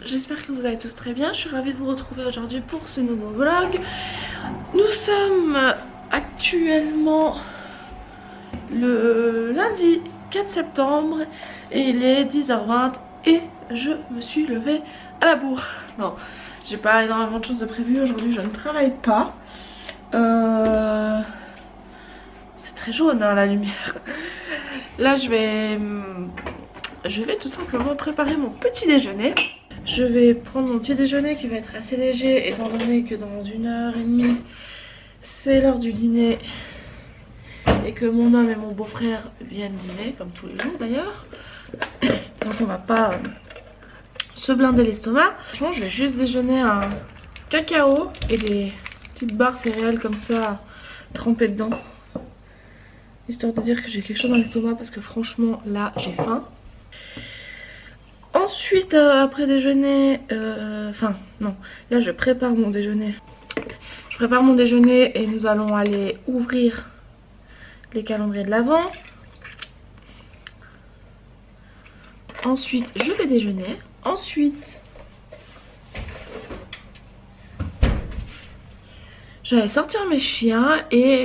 j'espère que vous allez tous très bien. Je suis ravie de vous retrouver aujourd'hui pour ce nouveau vlog. Nous sommes actuellement le lundi 4 septembre et il est 10h20 et je me suis levée à la bourre. Non, j'ai pas énormément de choses de prévues. Aujourd'hui je ne travaille pas. C'est très jaune hein, la lumière. Là je vais tout simplement préparer mon petit déjeuner. Je vais prendre mon petit déjeuner qui va être assez léger étant donné que dans 1h30 c'est l'heure du dîner et que mon homme et mon beau-frère viennent dîner comme tous les jours d'ailleurs. Donc on va pas se blinder l'estomac. Franchement je vais juste déjeuner un cacao et des petites barres céréales comme ça trempées dedans, histoire de dire que j'ai quelque chose dans l'estomac parce que franchement là j'ai faim. Ensuite après déjeuner, enfin non, là je prépare mon déjeuner. Je prépare mon déjeuner et nous allons aller ouvrir les calendriers de l'Avent. Ensuite je vais déjeuner. Ensuite j'allais sortir mes chiens et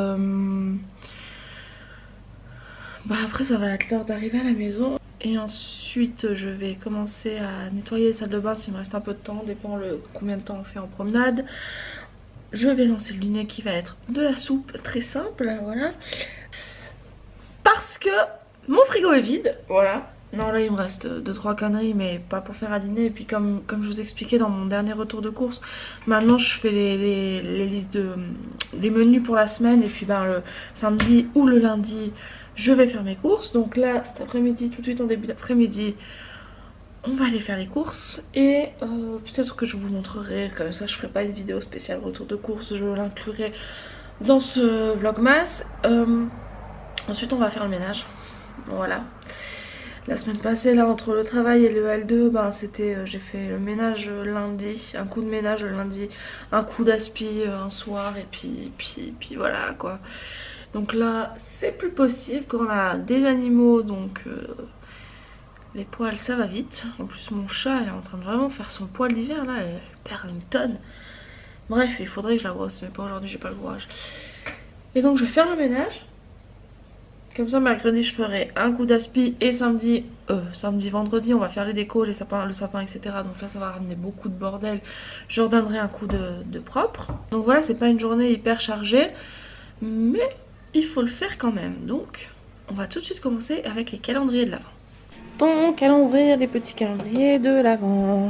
après ça va être l'heure d'arriver à la maison. Et ensuite je vais commencer à nettoyer les salles de bain s'il me reste un peu de temps, dépend combien de temps on fait en promenade. Je vais lancer le dîner qui va être de la soupe très simple, voilà. Parce que mon frigo est vide, voilà. Non là il me reste 2-3 conneries mais pas pour faire à dîner. Et puis comme je vous expliquais dans mon dernier retour de course, maintenant je fais les listes les menus pour la semaine. Et puis le samedi ou le lundi je vais faire mes courses. Donc là cet après-midi, tout de suite en début d'après-midi, on va aller faire les courses. Et peut-être que je vous montrerai, comme ça je ferai pas une vidéo spéciale retour de course, je l'inclurai dans ce vlogmas. Ensuite on va faire le ménage, voilà. La semaine passée là entre le travail et le L2 j'ai fait le ménage lundi, un coup de ménage le lundi, un coup d'aspi un soir et puis voilà quoi. Donc là c'est plus possible quand on a des animaux, donc les poils ça va vite. En plus mon chat elle est en train de vraiment faire son poil d'hiver là, elle perd une tonne. Bref il faudrait que je la brosse mais pas aujourd'hui, j'ai pas le courage. Et donc je vais faire le ménage. Comme ça mercredi je ferai un coup d'aspi et samedi, vendredi on va faire les décos, le sapin etc. Donc là ça va ramener beaucoup de bordel, je redonnerai un coup de propre. Donc voilà, c'est pas une journée hyper chargée mais il faut le faire quand même. Donc on va tout de suite commencer avec les calendriers de l'Avent. Donc allons ouvrir les petits calendriers de l'Avent.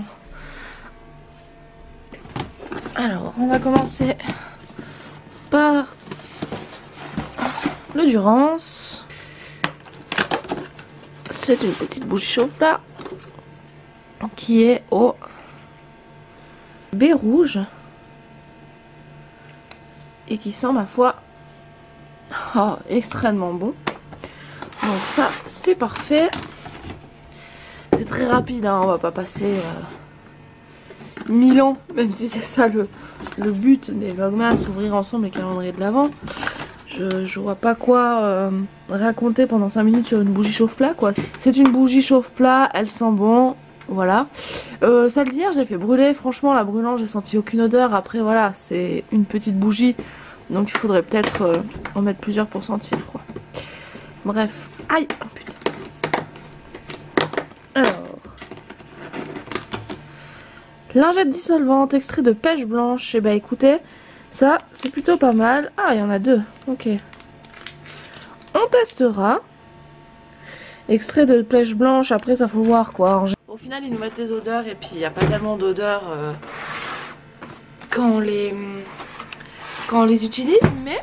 Alors on va commencer par le Durance. C'est une petite bougie chauffe-plat qui est au baie rouge et qui sent ma foi extrêmement bon. Donc ça c'est parfait. C'est très rapide hein, on va pas passer 1000 ans, même si c'est ça le but des vlogmas, ouvrir ensemble les calendriers de l'Avent. Je vois pas quoi raconter pendant 5 minutes sur une bougie chauffe-plat quoi. C'est une bougie chauffe-plat, elle sent bon, voilà. Celle d'hier je l'ai fait brûler, franchement la brûlant j'ai senti aucune odeur. Après voilà, c'est une petite bougie, donc il faudrait peut-être en mettre plusieurs pour sentir quoi. Bref, aïe, oh putain. Alors, lingette dissolvante, extrait de pêche blanche. Et bah écoutez, ça c'est plutôt pas mal. Ah il y en a deux, ok. On testera. Extrait de pêche blanche, après ça faut voir quoi. Au final ils nous mettent les odeurs et puis il n'y a pas tellement d'odeur quand on les utilise. Mais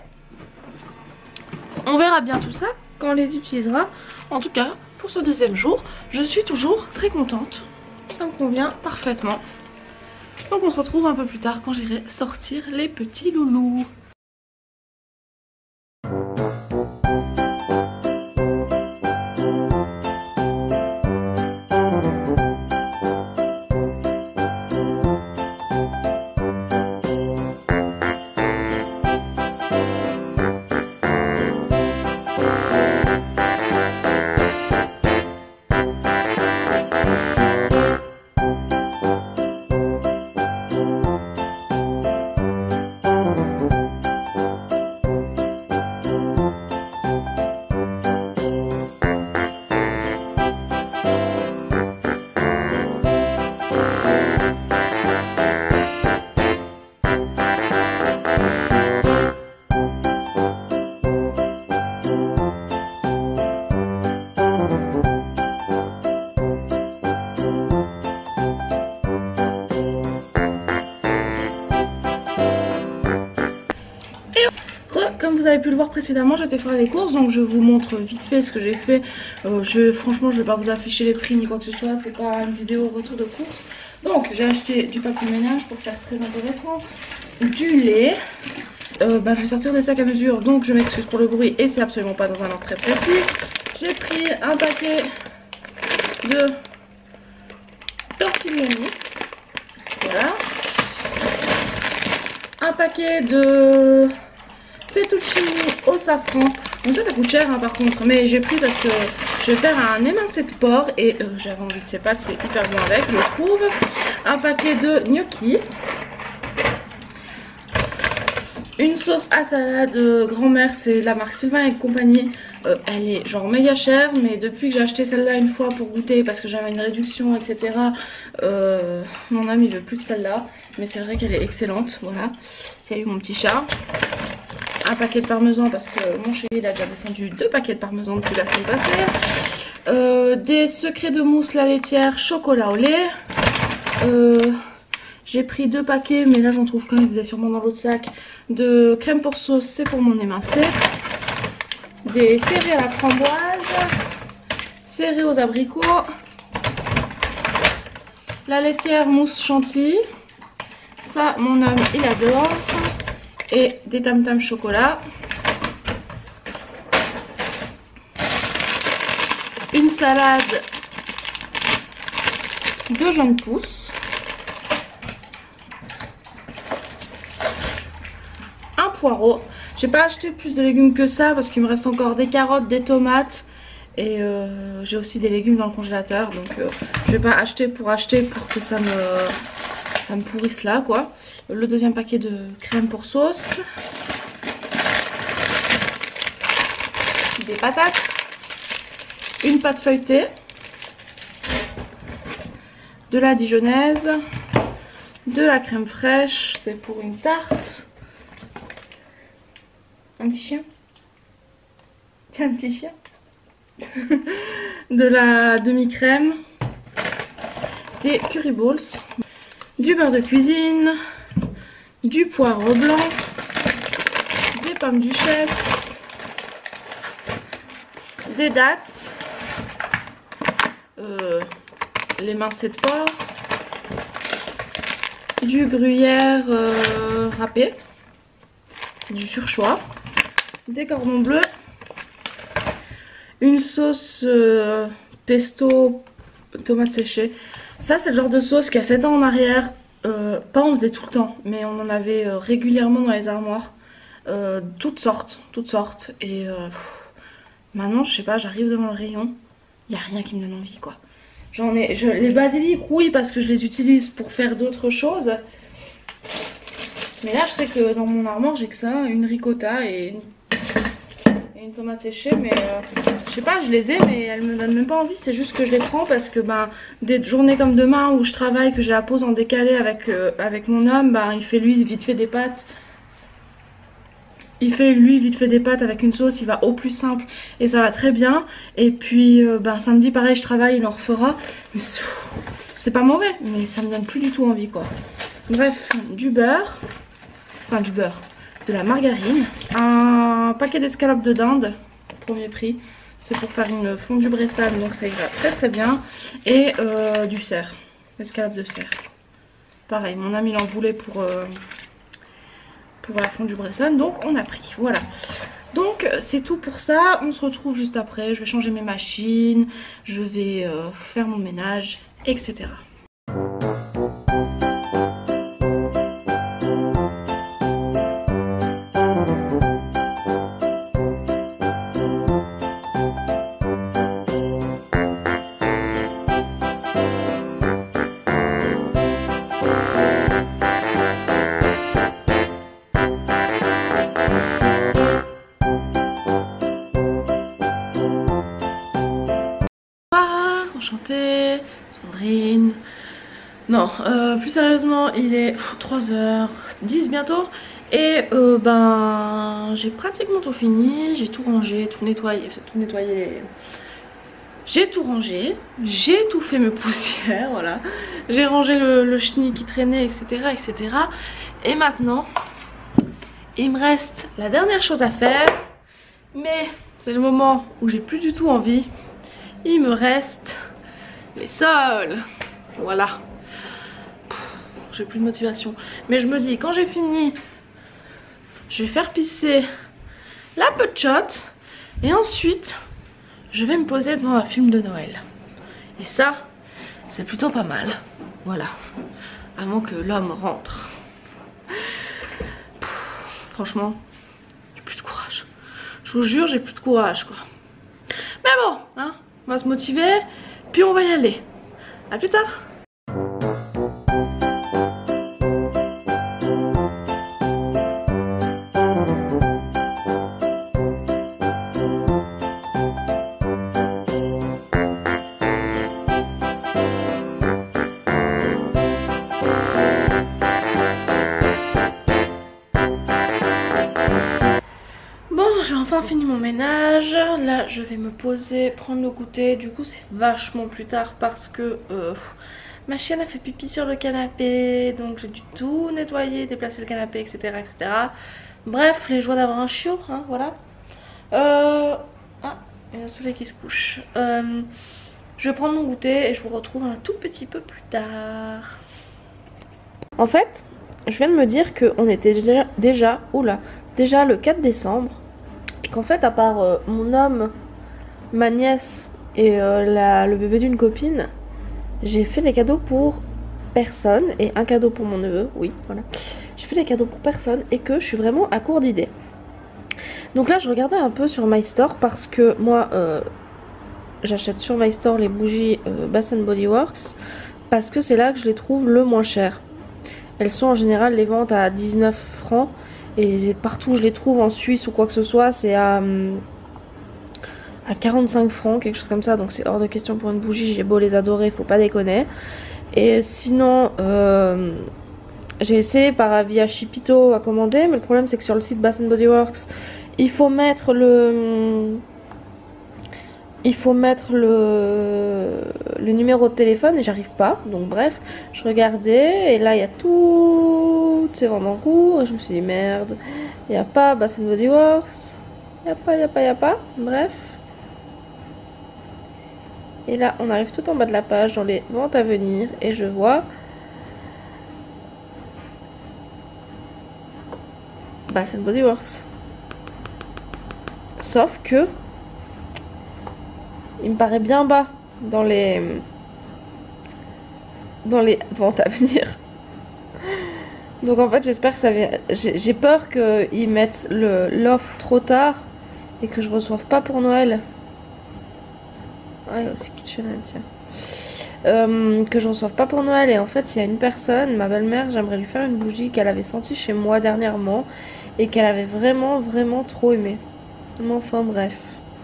on verra bien tout ça quand on les utilisera. En tout cas pour ce deuxième jour je suis toujours très contente. Ça me convient parfaitement. Donc on se retrouve un peu plus tard quand j'irai sortir les petits loulous. avez pu le voir précédemment, j'étais faire les courses, donc je vous montre vite fait ce que j'ai fait. Franchement, je vais pas vous afficher les prix ni quoi que ce soit, c'est pas une vidéo retour de course. Donc j'ai acheté du papier ménage pour faire très intéressant, du lait. Je vais sortir des sacs à mesure, donc je m'excuse pour le bruit et c'est absolument pas dans un ordre très précis. J'ai pris un paquet de tortellini, voilà. Un paquet de fettuccine au safran. Donc ça coûte cher hein, par contre, mais j'ai pris parce que je vais faire un émincé de porc et j'avais envie de ces pâtes, c'est hyper bon avec, je trouve. Un paquet de gnocchi. Une sauce à salade grand-mère, c'est la marque Sylvain et compagnie. Elle est genre méga chère, mais depuis que j'ai acheté celle-là une fois pour goûter parce que j'avais une réduction etc, mon ami il veut plus que celle-là, mais c'est vrai qu'elle est excellente. Voilà, salut mon petit chat. Un paquet de parmesan parce que mon chéri il a déjà descendu 2 paquets de parmesan depuis la semaine passée. Des secrets de mousse la laitière chocolat au lait. J'ai pris 2 paquets, mais là j'en trouve quand même, il est sûrement dans l'autre sac, de crème pour sauce, c'est pour mon émincé. Des céréales à la framboise, céréales aux abricots, la laitière mousse chantilly, ça mon homme il adore, et des tam-tam chocolat, une salade de jeunes pousses, un poireau. J'ai pas acheté plus de légumes que ça parce qu'il me reste encore des carottes, des tomates et j'ai aussi des légumes dans le congélateur, donc je vais pas acheter pour que ça me pourrisse là quoi. Le deuxième paquet de crème pour sauce, des patates, une pâte feuilletée, de la dijonnaise, de la crème fraîche, c'est pour une tarte. Un petit chien. C'est un petit chien. De la demi-crème, des curry balls, du beurre de cuisine, du poivre blanc, des pommes duchesse, des dattes, l'émincé de porc, du gruyère râpé, c'est du surchoix, des cordons bleus, une sauce pesto tomate séchée. Ça c'est le genre de sauce qui a 7 ans en arrière, pas on faisait tout le temps, mais on en avait régulièrement dans les armoires, toutes sortes et maintenant je sais pas, j'arrive devant le rayon, il n'y a rien qui me donne envie quoi. Les basiliques oui parce que je les utilise pour faire d'autres choses, mais là je sais que dans mon armoire j'ai que ça, une ricotta et une tomate séchée, mais je sais pas, je les ai mais elles me donnent même pas envie, c'est juste que je les prends parce que des journées comme demain où je travaille, que j'ai la pause en décalé avec mon homme, il fait lui vite fait des pâtes. Il fait lui vite fait des pâtes avec une sauce, il va au plus simple et ça va très bien. Et puis samedi pareil je travaille, il en refera. C'est pas mauvais mais ça me donne plus du tout envie quoi. Bref, du beurre, de la margarine, un paquet d'escalopes de dinde, premier prix, c'est pour faire une fondue bressane donc ça ira très très bien. Et du cerf, escalope de cerf. Pareil, mon ami il en voulait pour la fondue bressane donc on a pris, voilà. Donc c'est tout pour ça, on se retrouve juste après, je vais changer mes machines, je vais faire mon ménage, etc. Enchantée, Sandrine. Non, plus sérieusement, il est 3h10 bientôt. Et j'ai pratiquement tout fini. J'ai tout rangé, tout nettoyé. J'ai tout rangé, j'ai tout fait mes poussières, voilà. J'ai rangé le chenil qui traînait, etc. Et maintenant, il me reste la dernière chose à faire. Mais c'est le moment où j'ai plus du tout envie. Il me reste les sols. Voilà. J'ai plus de motivation. Mais je me dis, quand j'ai fini, je vais faire pisser la pechote. Et ensuite, je vais me poser devant un film de Noël. Et ça, c'est plutôt pas mal. Voilà. Avant que l'homme rentre. Franchement, j'ai plus de courage. Je vous jure, j'ai plus de courage, quoi. Mais bon, hein, on va se motiver, puis on va y aller. À plus tard. J'ai enfin fini mon ménage. Là je vais me poser, prendre le goûter. Du coup c'est vachement plus tard parce que ma chienne a fait pipi sur le canapé. Donc j'ai dû tout nettoyer, déplacer le canapé, etc., etc. Bref, les joies d'avoir un chiot, hein, voilà. Ah, il y a un soleil qui se couche. Je vais prendre mon goûter et je vous retrouve un tout petit peu plus tard. En fait, je viens de me dire qu'on était déjà le 4 décembre. Et qu'en fait, à part mon homme, ma nièce et le bébé d'une copine, j'ai fait les cadeaux pour personne et un cadeau pour mon neveu, oui, voilà. J'ai fait les cadeaux pour personne et que je suis vraiment à court d'idées. Donc là, je regardais un peu sur MyStore parce que moi, j'achète sur MyStore les bougies Bath & Body Works parce que c'est là que je les trouve le moins cher. Elles sont en général les ventes à 19 francs. Et partout où je les trouve en Suisse ou quoi que ce soit, c'est à 45 francs, quelque chose comme ça. Donc c'est hors de question pour une bougie, j'ai beau les adorer, faut pas déconner. Et sinon, j'ai essayé via Shipito à commander, mais le problème c'est que sur le site Bath & Body Works, il faut mettre le numéro de téléphone et j'arrive pas. Donc bref, je regardais et là il y a toutes ces ventes en cours et je me suis dit merde, il n'y a pas Bath & Body Works, il n'y a pas, bref. Et là on arrive tout en bas de la page dans les ventes à venir et je vois Bath & Body Works. Sauf que il me paraît bien bas dans les ventes à venir. Donc en fait j'espère que ça vient. J'ai peur qu'ils mettent l'offre trop tard et que je reçoive pas pour Noël. Ah, il y a aussi KitchenAid, tiens. Que je reçoive pas pour Noël. Et en fait, il y a une personne, ma belle-mère, j'aimerais lui faire une bougie qu'elle avait sentie chez moi dernièrement et qu'elle avait vraiment, vraiment trop aimé. Mais enfin, bref.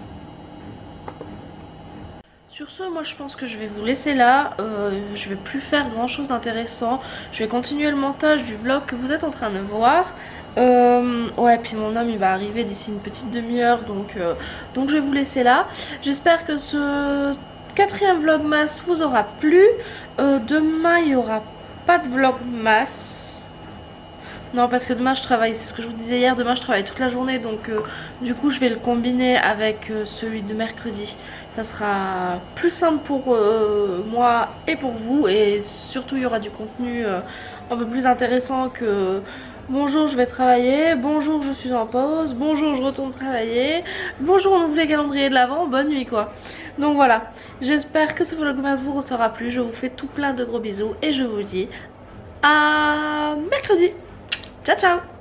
Sur ce, moi je pense que je vais vous laisser là. Je vais plus faire grand chose d'intéressant. Je vais continuer le montage du vlog que vous êtes en train de voir. Ouais, puis mon homme il va arriver d'ici une petite demi-heure, donc je vais vous laisser là. J'espère que ce 4e vlogmas vous aura plu. Demain il n'y aura pas de vlogmas. Non, parce que demain je travaille, c'est ce que je vous disais hier, demain je travaille toute la journée, donc du coup je vais le combiner avec celui de mercredi. Ça sera plus simple pour moi et pour vous, et surtout il y aura du contenu un peu plus intéressant que bonjour je vais travailler, bonjour je suis en pause, bonjour je retourne travailler, bonjour on ouvre les calendriers de l'avant, bonne nuit quoi. Donc voilà, j'espère que ce vlogmas vous sera plu, je vous fais tout plein de gros bisous et je vous dis à mercredi. Ciao ciao.